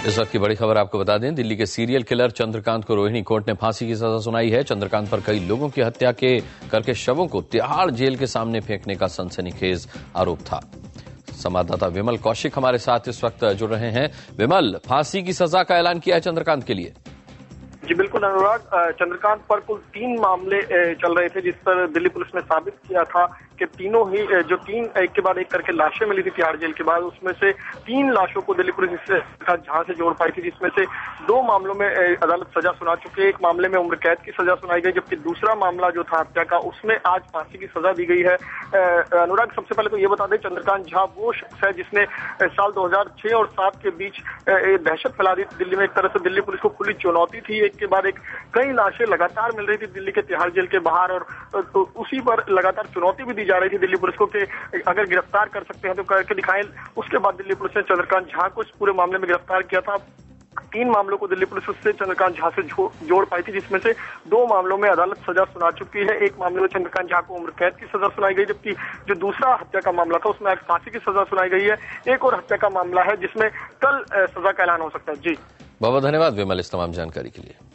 इस वक्त की बड़ी खबर आपको बता दें, दिल्ली के सीरियल किलर चंद्रकांत को रोहिणी कोर्ट ने फांसी की सजा सुनाई है। चंद्रकांत पर कई लोगों की हत्या करके शवों को तिहाड़ जेल के सामने फेंकने का सनसनीखेज आरोप था। संवाददाता विमल कौशिक हमारे साथ इस वक्त जुड़ रहे हैं। विमल, फांसी की सजा का ऐलान किया है चंद्रकांत के लिए? जी बिल्कुल अनुराग, चंद्रकांत पर कुल 3 मामले चल रहे थे, जिस पर दिल्ली पुलिस ने साबित किया था कि तीनों ही जो 3 एक के बाद एक करके लाशें मिली थी तिहाड़ जेल के बाद, उसमें से 3 लाशों को दिल्ली पुलिस चंद्रकांत झा से जोड़ पाई थी, जिसमें से 2 मामलों में अदालत सजा सुना चुकी है। एक मामले में उम्र कैद की सजा सुनाई गई, जबकि दूसरा मामला जो था हत्या का, उसमें आज फांसी की सजा दी गई है। अनुराग, सबसे पहले तो ये बता दें, चंद्रकांत झा वो शख्स है जिसने साल 2006 और 7 के बीच दहशत फैला दी दिल्ली में। एक तरह से दिल्ली पुलिस को खुली चुनौती थी, एक के बाद एक कई लाशें लगातार मिल रही थी दिल्ली के तिहाड़ जेल के बाहर, और उसी पर लगातार चुनौती भी दी जा रही थी दिल्ली पुलिस को कि अगर गिरफ्तार कर सकते हैं तो करके दिखाएं। उसके बाद दिल्ली पुलिस ने चंद्रकांत झा को इस पूरे मामले में गिरफ्तार किया था। 3 मामलों को दिल्ली पुलिस उससे चंद्रकांत झा से जोड़ पाई थी, जिसमें से 2 मामलों में अदालत सजा सुना चुकी है। एक मामले में चंद्रकांत झा को उम्र कैद की सजा सुनाई गई, जबकि जो दूसरा हत्या का मामला था उसमें आज फांसी की सजा सुनाई गई है। एक और हत्या का मामला है जिसमें कल सजा का ऐलान हो सकता है। जी बहुत बहुत धन्यवाद विमल इस तमाम जानकारी के लिए।